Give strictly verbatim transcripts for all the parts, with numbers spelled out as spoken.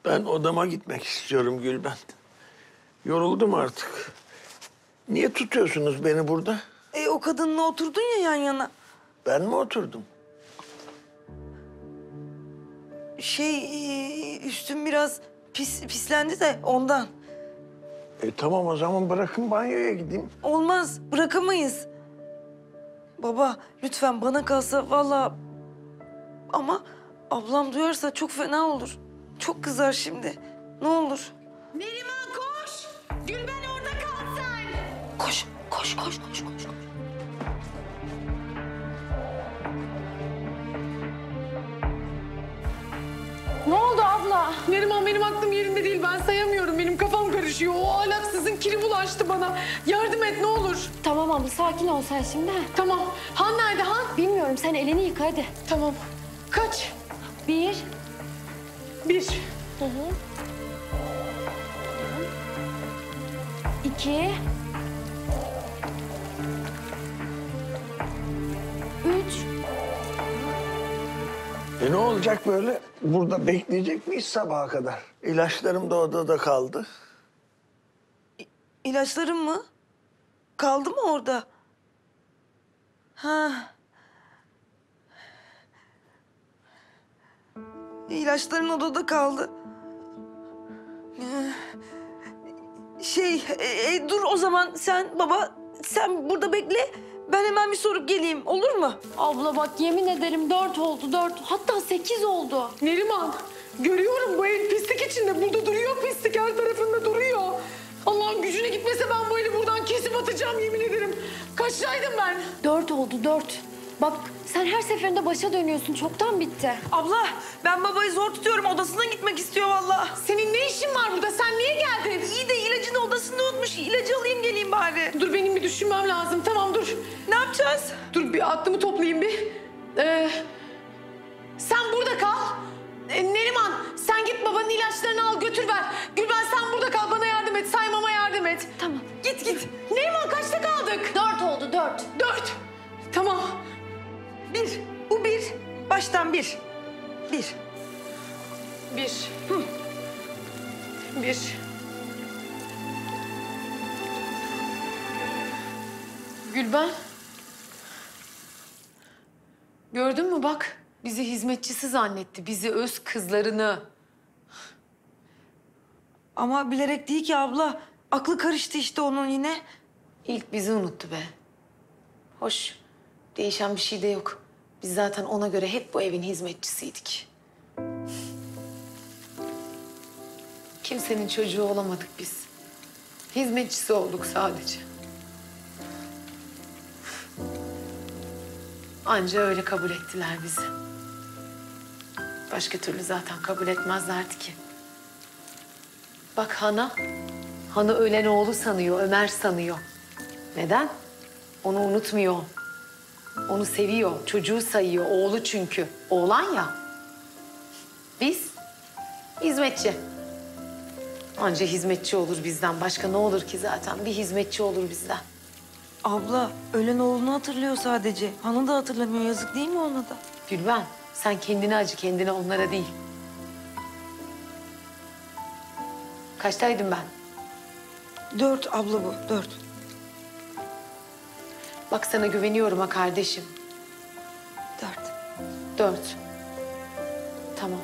Ben odama gitmek istiyorum Gülben. Yoruldum artık. Niye tutuyorsunuz beni burada? E, o kadınla oturdun ya yan yana. Ben mi oturdum? Şey, e, üstüm biraz pis pislendi de ondan. E tamam o zaman bırakın banyoya gideyim. Olmaz, bırakamayız. Baba, lütfen bana kalsa vallahi... Ama ablam duyarsa çok fena olur. Çok kızar şimdi. Ne olur. Neriman koş! Gülben orada kal sen! Koş, koş, koş, koş, koş. koş. Ne oldu abla? Neriman benim aklım yerinde değil. Ben sayamıyorum. Benim kafam karışıyor. O ahlaksızın kiri bulaştı bana. Yardım et ne olur. Tamam abla sakin ol sen şimdi. Tamam. Han nerede Han? Bilmiyorum sen elini yıka hadi. Tamam. Kaç? Bir. Bir. Hı hı. İki. Üç. E ne olacak böyle? Burada bekleyecek miyiz sabaha kadar? İlaçlarım da odada kaldı. İlaçlarım mı? Kaldı mı orada? Ha. İlaçların odada kaldı. Ee, Şey, e, e, dur o zaman sen baba, sen burada bekle. Ben hemen bir sorup geleyim, olur mu? Abla bak yemin ederim dört oldu dört. Hatta sekiz oldu. Neriman. Görüyorum bu ev pislik içinde. Burada duruyor pislik. Her tarafında duruyor. Allah'ın gücüne gitmese ben bu evi buradan kesip atacağım yemin ederim. Kaçtaydım ben? Dört oldu dört. Bak sen her seferinde başa dönüyorsun. Çoktan bitti. Abla, ben babayı zor tutuyorum. Odasına gitmek istiyor vallahi. Senin ne işin var burada? Sen niye geldin? İyi de ilacını odasında unutmuş. İlacı alayım geleyim bari. Dur benim bir düşünmem lazım. Tamam dur. Ne yapacağız? Dur bir aklımı toplayayım bir. Ee, sen burada kal. Ee, Neriman sen git babanın ilaçlarını al götür ver. Gülben sen burada kal bana yardım et. Saymama yardım et. Tamam. Git git. Neriman kaçta kaldık? Dört oldu dört. Dört. Tamam. Bir. Bu bir. Baştan bir. Bir. Bir. Hı. Bir. Gülben. Gördün mü bak. Bizi hizmetçisi zannetti. Bizi öz kızlarını. Ama bilerek değil ki abla. Aklı karıştı işte onun yine. İlk bizi unuttu be. Hoş. Değişen bir şey de yok. Biz zaten ona göre hep bu evin hizmetçisiydik. Kimsenin çocuğu olamadık biz. Hizmetçisi olduk sadece. Anca öyle kabul ettiler bizi. Başka türlü zaten kabul etmezlerdi ki. Bak Han'a, Han'ı ölen oğlu sanıyor, Ömer sanıyor. Neden? Onu unutmuyor. Onu seviyor, çocuğu sayıyor, oğlu çünkü. Oğlan ya. Biz hizmetçi. Anca hizmetçi olur bizden. Başka ne olur ki zaten? Bir hizmetçi olur bizden. Abla ölen oğlunu hatırlıyor sadece. Hanı da hatırlamıyor. Yazık değil mi ona da? Gülben, sen kendine acı, kendine onlara değil. Kaçtaydım ben? Dört abla bu. Dört. Bak sana güveniyorum ha kardeşim. Dört. Dört. Tamam.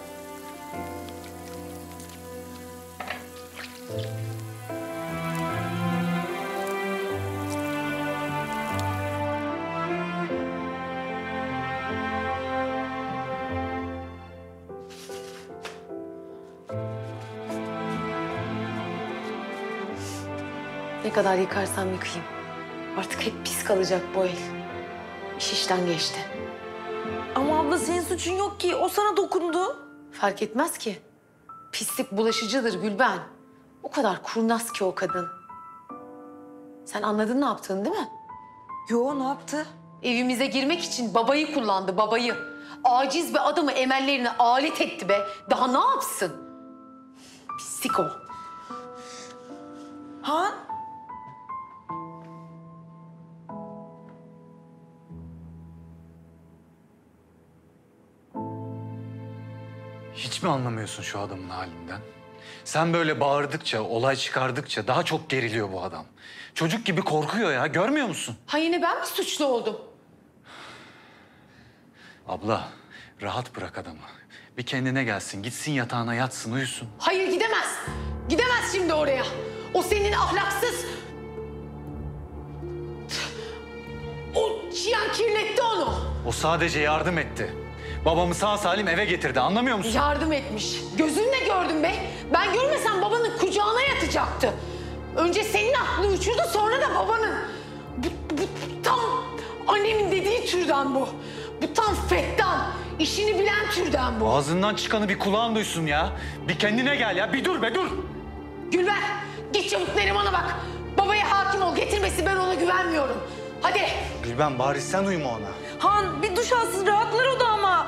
Ne kadar yıkarsam yıkayayım. Artık hep pis kalacak bu el. İş işten geçti. Ama abla senin suçun yok ki. O sana dokundu. Fark etmez ki. Pislik bulaşıcıdır Gülben. O kadar kurnaz ki o kadın. Sen anladın ne yaptığını değil mi? Yo, ne yaptı? Evimize girmek için babayı kullandı, babayı. Aciz bir adamı emellerine alet etti be. Daha ne yapsın? Pislik o. Han? Hiç mi anlamıyorsun şu adamın halinden? Sen böyle bağırdıkça, olay çıkardıkça daha çok geriliyor bu adam. Çocuk gibi korkuyor ya, görmüyor musun? Ha yine ben mi suçlu oldum? Abla, rahat bırak adamı. Bir kendine gelsin, gitsin yatağına yatsın, uyusun. Hayır gidemez. Gidemez şimdi oraya. O senin ahlaksız... O Cihan kirletti onu. O sadece yardım etti. Babamı sağ salim eve getirdi, anlamıyor musun? Yardım etmiş. Gözünle gördüm be. Ben görmesem babanın kucağına yatacaktı. Önce senin aklını uçurdu, sonra da babanın. Bu, bu tam annemin dediği türden bu. Bu tam fettan, işini bilen türden bu. Ağzından çıkanı bir kulağın duysun ya. Bir kendine gel ya, bir dur be dur. Gülben, git çabuk Neriman'a bak. Babaya hakim ol, getirmesi ben ona güvenmiyorum. Hadi. Gülben bari sen uyuma ona. Han bir duş alsın rahatlar o da ama.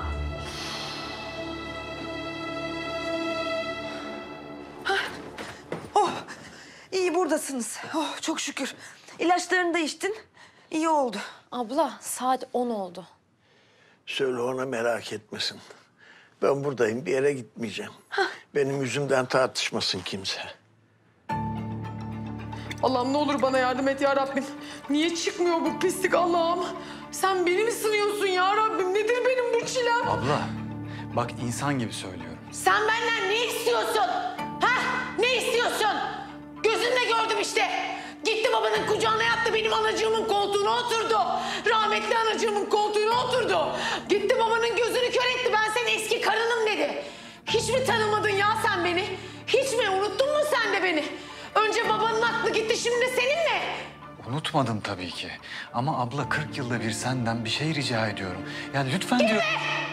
Hah. Oh iyi buradasınız. Oh çok şükür. İlaçlarını da içtin. İyi oldu. Abla saat on oldu. Söyle ona merak etmesin. Ben buradayım, bir yere gitmeyeceğim. Benim yüzümden tartışmasın kimse. Allah'ım ne olur bana yardım et ya Rabbim. Niye çıkmıyor bu pislik Allah'ım? Sen beni mi sınıyorsun ya Rabbim? Nedir benim bu çilem? Abla, bak insan gibi söylüyorum. Sen benden ne istiyorsun? Ha? Ne istiyorsun? Gözünle gördüm işte. Gitti babanın kucağına yattı, benim anacığımın koltuğuna oturdu. Rahmetli anacığımın koltuğuna oturdu. Gitti babanın gözünü kör etti, ben senin eski karınım dedi. Hiç mi tanımadın ya sen beni? Hiç mi? Unuttun mu sen de beni? Önce babanın aklı gitti, şimdi senin mi? Unutmadım tabii ki. Ama abla kırk yılda bir senden bir şey rica ediyorum. Yani lütfen diyor...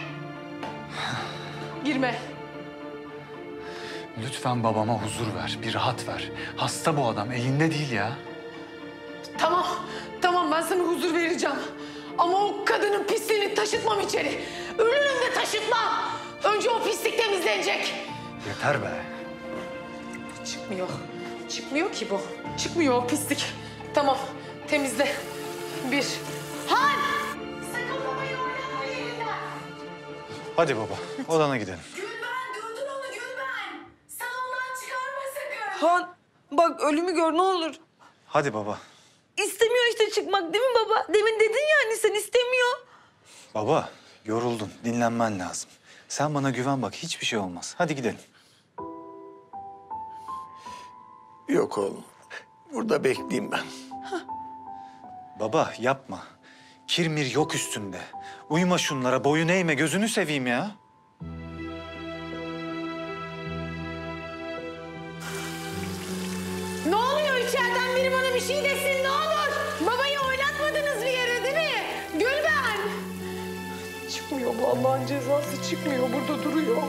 Girme. Lütfen babama huzur ver, bir rahat ver. Hasta bu adam, elinde değil ya. Tamam, tamam ben sana huzur vereceğim. Ama o kadının pisliğini taşıtmam içeri. Ölürüm de taşıtmam. Önce o pislik temizlenecek. Yeter be. Çıkmıyor. Çıkmıyor ki bu. Çıkmıyor o pislik. Tamam, temizle. Bir. Han! Sakın babayı oynatma yerinden. Hadi baba, odana gidelim. Gülben, gördün onu Gülben. Salondan çıkarma sakın. Han bak ölümü gör ne olur. Hadi baba. İstemiyor işte çıkmak değil mi baba? Demin dedin ya hani sen istemiyor. Baba, yoruldun, dinlenmen lazım. Sen bana güven bak, hiçbir şey olmaz. Hadi gidelim. Yok oğlum, burada bekleyeyim ben. Baba, yapma. Kirmir yok üstünde. Uyma şunlara, boyun eğme, gözünü seveyim ya. Ne oluyor içeriden, biri bana bir şey desin ne olur. Babayı oynatmadınız bir yere değil mi? Gülben. Çıkmıyor bu, Allah'ın cezası çıkmıyor, burada duruyor.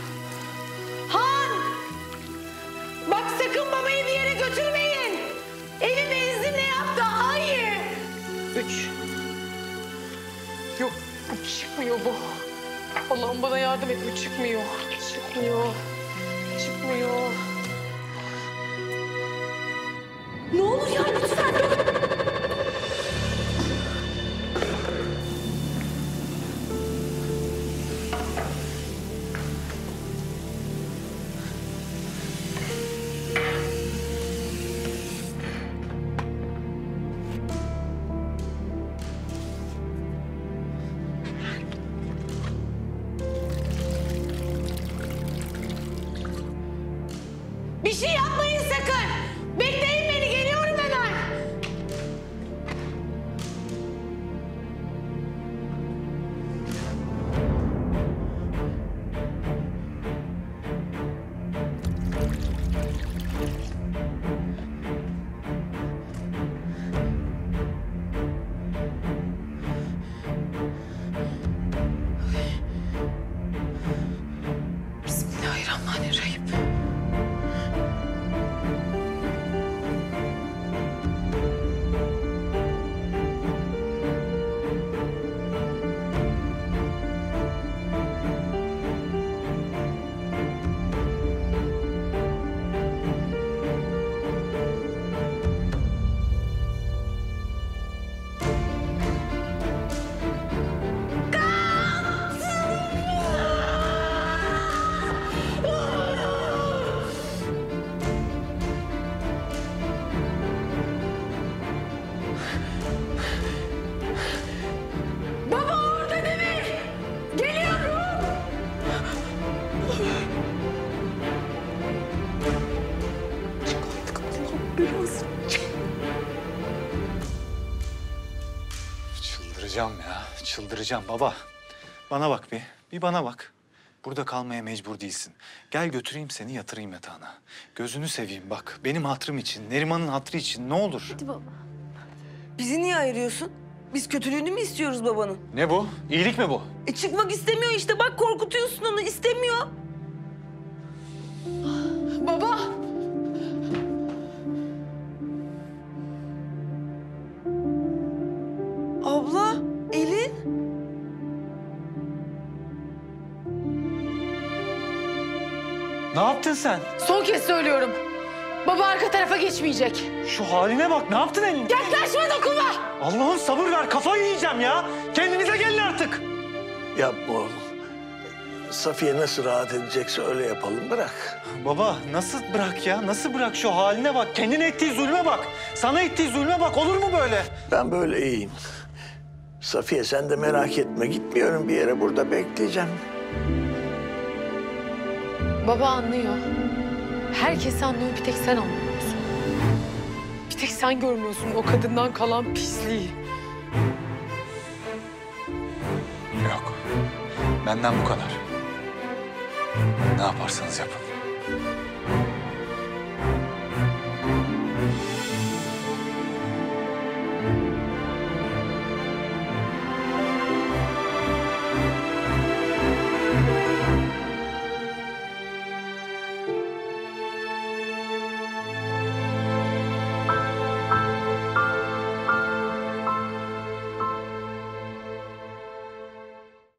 Han! Bak sakın babayı bir yere götürmeyin. Evi benzinle yaptı, hayır. Üç. Yok, bu çıkmıyor bu. Allah'ım bana yardım et, bu çıkmıyor. Çıkmıyor. Çıkmıyor. Ne olur ya lütfen. Bir şey yapmayın sakın. Bekleyin beni, geliyorum hemen. Bismillahirrahmanirrahim. Çıldıracağım ya, çıldıracağım baba. Bana bak bir, bir bana bak. Burada kalmaya mecbur değilsin. Gel götüreyim seni, yatırayım yatağına. Gözünü seveyim bak, benim hatırım için, Neriman'ın hatırı için ne olur. Hadi baba. Bizi niye ayırıyorsun? Biz kötülüğünü mü istiyoruz babanın? Ne bu? İyilik mi bu? E çıkmak istemiyor işte. Bak korkutuyorsun onu. İstemiyor. Baba! Abla, Elin. Ne yaptın sen? Son kez söylüyorum. Baba arka tarafa geçmeyecek. Şu haline bak, ne yaptın elini? Yaklaşma, dokunma! Allah'ım sabır ver, kafayı yiyeceğim ya. Kendinize gelin artık. Yapma oğlum. Safiye nasıl rahat edecekse öyle yapalım. Bırak. Baba nasıl bırak ya, nasıl bırak şu haline bak. Kendine ettiği zulme bak. Sana ettiği zulme bak, olur mu böyle? Ben böyle iyiyim. Safiye sen de merak etme. Gitmiyorum bir yere. Burada bekleyeceğim. Baba anlıyor. Herkes anlıyor, bir tek sen anlamıyorsun. Bir tek sen görmüyorsun o kadından kalan pisliği. Yok. Benden bu kadar. Ne yaparsanız yapın.